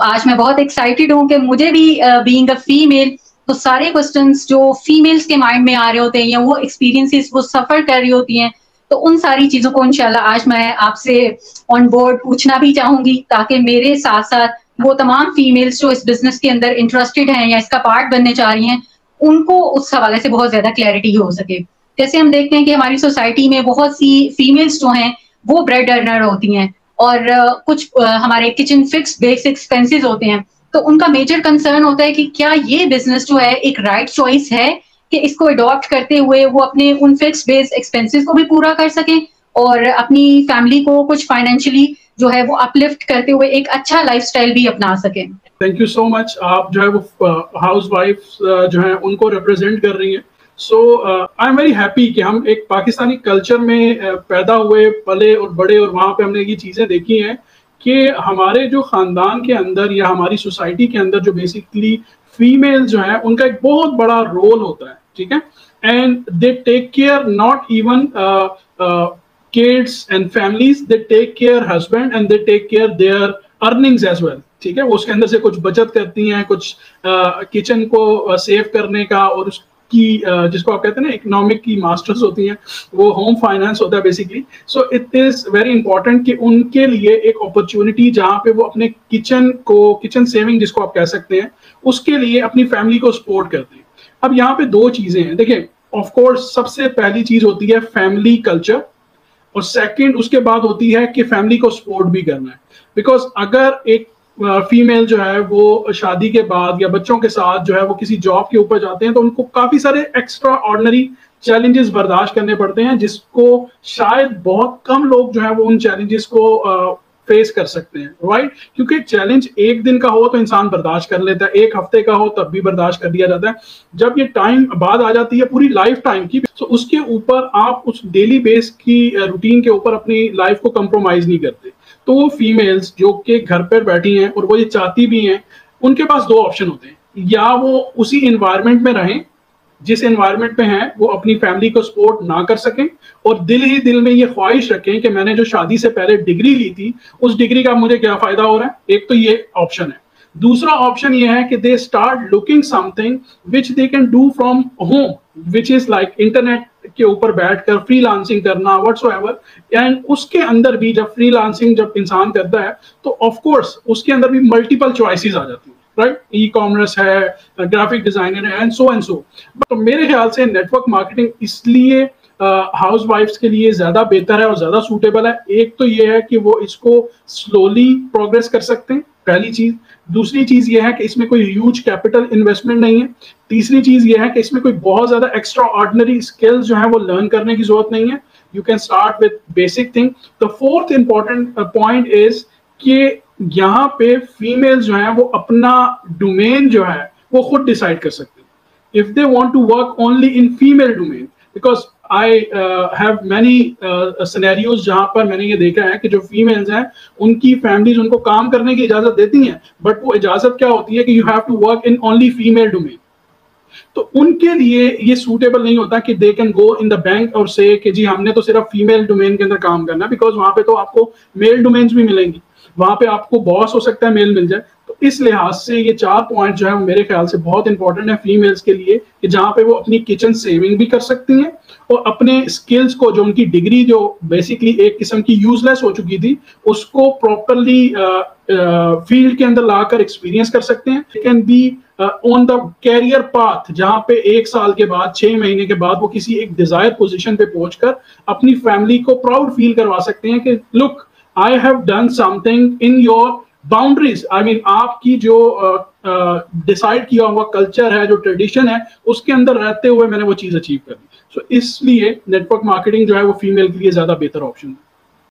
آج میں بہت ایکسائٹیڈ ہوں کہ مجھے بھی بینگ اے فیمیل تو سارے کوسچنس جو فیمیلز کے مائنڈ میں آ رہے ہوتے ہیں یا وہ ایکسپیرینسز وہ سفر کر رہی ہوتی ہیں تو ان ساری چیزوں کو انشاءاللہ آج میں آپ سے آن بورڈ پوچھنا بھی چاہوں گی تاکہ میرے ساتھ ساتھ وہ تمام فیمیلز جو اس بزنس کے اندر انٹرسٹڈ ہیں یا اس کا پارٹ بننے چاہ رہی ہیں ان کو اس حوالے سے بہت زیادہ کلیئرٹی ہو سکے. جیسے ہم دیکھتے ہیں کہ ہماری سوسائٹی میں بہت سی فیمیلز جو ہیں وہ بریڈ ارنر ہوتی ہیں اور کچھ ہمارے کچن فکس بیس ایکسپینسز ہوتے ہیں تو ان کا میجر کنسرن ہوتا ہے کہ کیا یہ بزنس جو ہے ایک رائٹ چوائس ہے کہ اس کو اڈاپٹ کرتے ہوئے وہ اپنے ان فکس بیس ایکسپینسز کو بھی پورا کر سکیں اور اپنی فیملی کو کچھ فائنینشلی جو ہے وہ اپلفٹ کرتے ہوئے ایک اچھا لائف سٹائل بھی اپنا سکیں. Thank you so much. آپ جو ہے وہ ہاؤس وائف جو ہیں ان کو ریپرزینٹ کر رہی ہیں. So I am very happy کہ ہم ایک پاکستانی کلچر میں پیدا ہوئے پلے اور بڑے اور وہاں پہ ہم نے یہ چیزیں دیکھی ہیں کہ ہمارے جو خاندان کے اندر یا ہماری سوسائٹی کے اندر جو بیسکلی فیمیل جو ہیں ان کا ایک بہت بڑا رول ہوتا ہے. ٹھیک ہے. And they take care not even kids and families, they take care husband and they take care their earnings as well. ٹھیک ہے. وہ اس کے اندر سے کچھ بچت کرتی ہیں, کچھ کچن کو سیو کرنے کا اور اس کی جس کو آپ کہتے ہیں نا اکنامک کی ماسٹرز ہوتی ہیں, وہ ہوم فائنانس ہوتا ہے basically. So it is very important کہ ان کے لیے ایک اپرچونٹی جہاں پہ وہ اپنے کچن سیونگ جس کو آپ کہہ سکتے ہیں اس کے لیے اپنی فیملی کو سپورٹ کرتے ہیں. اب یہاں پہ دو چیزیں ہیں. دیکھیں آف کورس سب سے پہلی چیز ہوتی ہے فیملی کلچر اور سیکنڈ اس کے بعد ہوتی ہے کہ فیملی کو سپورٹ بھی کرنا ہے. بیکاز اگر ایک فیمیل جو ہے وہ شادی کے بعد یا بچوں کے ساتھ جو ہے وہ کسی جاب کے اوپر جاتے ہیں تو ان کو کافی سارے ایکسٹرا آرڈنری چیلنجز برداشت کرنے پڑتے ہیں جس کو شاید بہت کم لوگ جو ہے وہ ان چیلنجز کو فیس کر سکتے ہیں. رائٹ. کیونکہ چیلنج ایک دن کا ہو تو انسان برداشت کر لیتا ہے, ایک ہفتے کا ہو تب بھی برداشت کر دیا جاتا ہے. جب یہ ٹائم بعد آ جاتی ہے پوری لائف ٹائم کی تو اس کے اوپر آپ اس ڈیلی بیس کی روٹین کے اوپر اپنی لائف کو کمپرومائز نہیں کرتے. تو وہ فیمیلز جو کہ گھر پر بیٹھی ہیں اور وہ یہ چاہتی بھی ہیں, ان کے پاس دو آپشن ہوتے ہیں. یا وہ اسی انوائرمنٹ میں رہیں جس انوائرمنٹ پہ ہیں وہ اپنی فیملی کو سپورٹ نہ کر سکیں اور دل ہی دل میں یہ خواہش رکھیں کہ میں نے جو شادی سے پہلے ڈگری لی تھی اس ڈگری کا مجھے کیا فائدہ ہو رہا ہے. ایک تو یہ آپشن ہے. دوسرا آپشن یہ ہے کہ they start looking something which they can do from home, which is like internet کے اوپر بیٹھ کر فری لانسنگ کرنا واٹس ایور. اینڈ اس کے اندر بھی جب فری لانسنگ جب انسان کرتا ہے تو آف کورس اس کے اندر بھی ملٹیپل چوائسیز آ جاتی ہیں. رائٹ. ای کامرس ہے, گرافک ڈیزائنر ہے, اینڈ سو. تو میرے خیال سے نیٹ ورک مارکیٹنگ اس لیے ہاؤس وائفس کے لیے زیادہ بہتر ہے اور زیادہ سوٹیبل ہے. ایک تو یہ ہے کہ وہ اس کو سلولی پروگریس کر سکتے ہیں, پہلی چیز. دوسری چیز یہ ہے کہ اس میں کوئی ہیوج کیپٹل انویسٹمنٹ نہیں ہے. تیسری چیز یہ ہے کہ اس میں کوئی بہت زیادہ ایکسٹرا آرڈنری اسکلز جو ہیں وہ لرن کرنے کی ضرورت نہیں ہے. You can start with basic thing. The fourth important point is کہ یہاں پہ فیمیل جو ہیں وہ اپنا ڈومین جو ہے وہ خود ڈیسائیڈ کر سکتے ہیں. If they want to work only in female domain, because I have many scenarios جہاں پر میں نے یہ دیکھا ہے کہ جو فیمیلز ہیں ان کی فیملیز ان کو کام کرنے کی اجازت دیتی ہیں, بٹ وہ اجازت کیا ہوتی ہے کہ you have to work in only female domain. تو ان کے لیے یہ سوٹیبل نہیں ہوتا کہ they can go in the bank اور سے کہ جی ہم نے تو صرف فیمیل ڈومین کے اندر کام کرنا ہے, بیکاز وہاں پہ تو آپ کو میل ڈومینز بھی ملیں گی, وہاں پہ آپ کو باس ہو سکتا ہے میل مل جائے. تو اس لحاظ سے یہ 4 پوائنٹ جو ہے وہ میرے خیال سے بہت امپورٹنٹ ہے فیمیلز کے لیے کہ جہاں پہ وہ اپنی کچن سیونگ بھی کر سکتی ہیں اور اپنے اسکلز کو جو ان کی ڈگری جو بیسکلی ایک قسم کی یوز لیس ہو چکی تھی اس کو پراپرلی فیلڈ کے اندر لا کر ایکسپیرینس کر سکتے ہیں. Can be on the career path جہاں پہ 1 سال کے بعد 6 مہینے کے بعد وہ کسی ایک ڈیزائر پوزیشن پہ پہنچ کر اپنی فیملی کو پراؤڈ فیل کروا سکتے ہیں کہ لک I have done something in your boundaries. I mean آپ کی جو ڈیسائیڈ کیا ہوا کلچر ہے, جو ٹریڈیشن ہے, اس کے اندر رہتے ہوئے میں نے وہ چیز اچیو کر دی. سو اس لیے نیٹ ورک مارکیٹنگ جو ہے وہ فیمیل کے لیے زیادہ بہتر آپشن ہے.